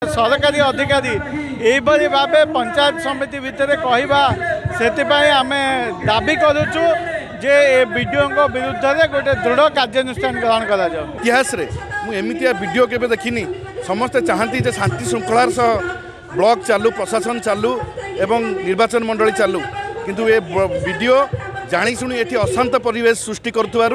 सरकारी अधिकारी यहीपरि भाव पंचायत समिति भितर कहवा से आम दाबी करुचु जे वीडियो विरुद्ध में गोटे दृढ़ कार्यानुष्ठान ग्रहण कर इतिहास मुझे वीडियो के देखनी समस्ते चाहती जे शांति श्रृंखलार सह ब्लॉक चालू प्रशासन चालू एवं निर्वाचन मंडली चालू किंतु ये वीडियो जाशुणी ये अशांत परिवेश सृष्टि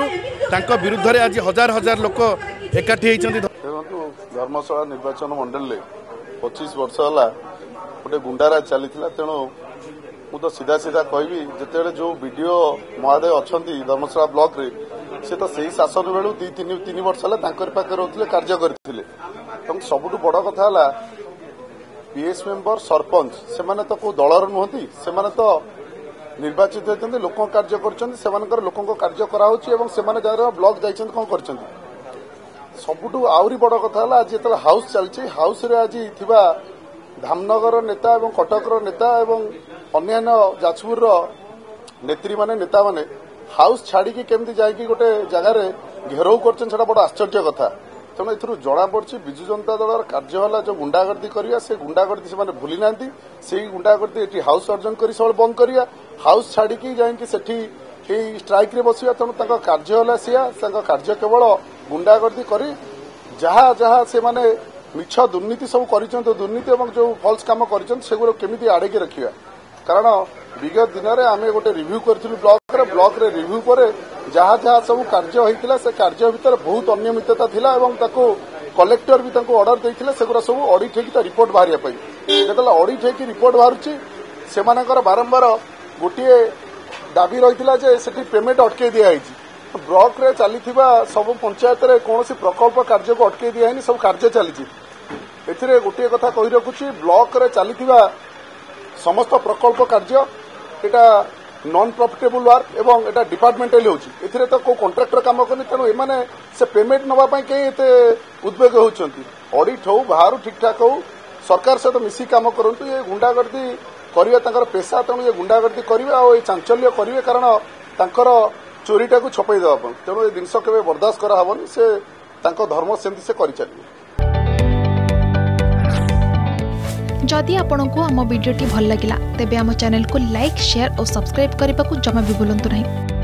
कर विरुद्ध में आज हजार हजार लोक एकाठी होती। धर्मशाला निर्वाचन मंडल 25 वर्ष है गोटे गुंडाराज चली तेणु मुझे सीधा सीधा कहबी जिते जो वीडियो महोदय अच्छा धर्मशाला ब्लॉक रे से तो सही शासन बेलू तीन वर्ष है पाखे रोते कार्य करते सबुठ बड़ कथा है पीएस मेंबर सरपंच से तो कौ दलर नुहति से तो निर्वाचित होती लोक कार्य कर लोक कार्य कराने ब्लॉक जाइए कौन कर सबुठ आहरी बड़ कथा है आज जो हाउस चलती हाउस रे आज थिबा धामनगर नेता और कटकर नेता और अन्य जाजपुर नेत्री माने नेता माने हाउस छाड़ी केमती जाकि गोटे जगार घेराव कर बड़ आश्चर्य कथा तेणु ए जना पड़ी विजु जनता दल कार्य है जो गुंडागर्दी करिया से गुंडागर्दी से भूली ना से गुंडागर्दी ये हाउस अर्जन कर सब बंद करिया हाउस छाड़ी जाकि स्ट्राइक रे बसिया तेणु कार्य है सी कार्य केवल गुंडागर्दी करी जहाँ जहाँ से माने मिछ दुर्नीति सब कर दुर्नीति और जो फल्स काम कर केमी आड़े रखा कारण विगत दिन में आम गोटे रिव्यू करूँ ब्लॉक रे रिव्यू पर जहाँ जहाँ सब कार्य होता से कार्य भितर बहुत अनियमितता थिला एवं कलेक्टर भी ऑर्डर देते सेगुरा सब ऑडिट होगी रिपोर्ट बाहर जो ऑडिट होगी रिपोर्ट बाहर से बारंबार गोटे दाबी रही है पेमेंट अटकई दिखाई ब्लॉक रे चली सब पंचायत रे कौन प्रकल्प कार्य को अटकई दिखाई सब कार्य चली ए गोटे कथा कही रखुची ब्लॉक रे चली समस्त प्रकल्प कार्य एटा नॉन प्रॉफिटेबल वर्क एवं एटा डिपार्टमेंटल होती तो को कॉन्ट्रैक्टर काम करनी तेणु एमाने से पेमेंट नापी कहीं उद्वेग होती ऑडिट हो बाहर ठीक ठाक हो सरकार सहित मिसी काम करूँ ये गुंडागर्दी करवा पेशा तेणु ये गुंडागर्दी करेंगे और ये चांचल्य करेंगे कारण तांकर चोरीटा को छपई देवाई तेणु ये जिनस के बर्दाश्त कराहबनी से धर्म सेमती से कर चलिए। जदि आपंक आम भिडी भल लगा तेब आम चैनल को लाइक शेयर और सब्सक्राइब करने को जमा भी भूलु नहीं।